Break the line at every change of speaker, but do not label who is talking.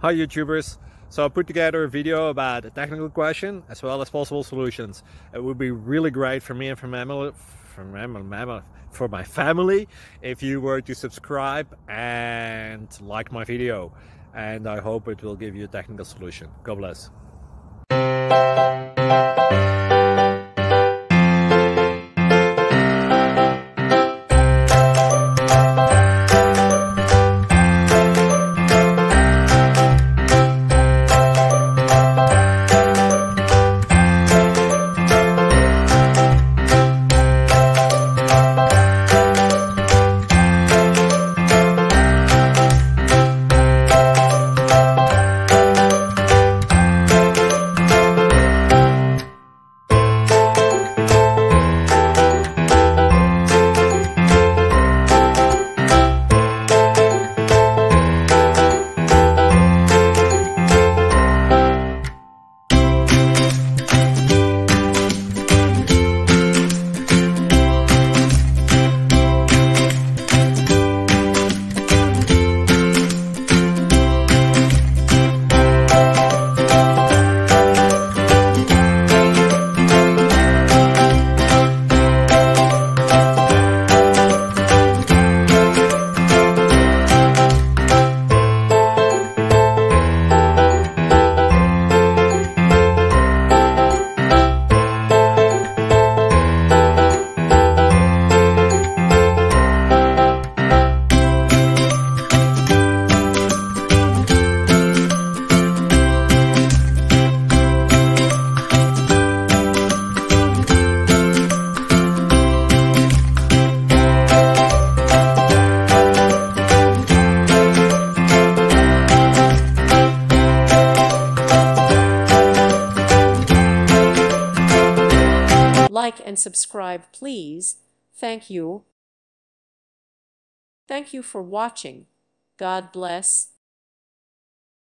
Hi YouTubers. So I put together a video about a technical question as well as possible solutions. It would be really great for me and for my family if you were to subscribe and like my video, and I hope it will give you a technical solution. God bless.
Like and subscribe, please. Thank you. Thank you for watching. God bless.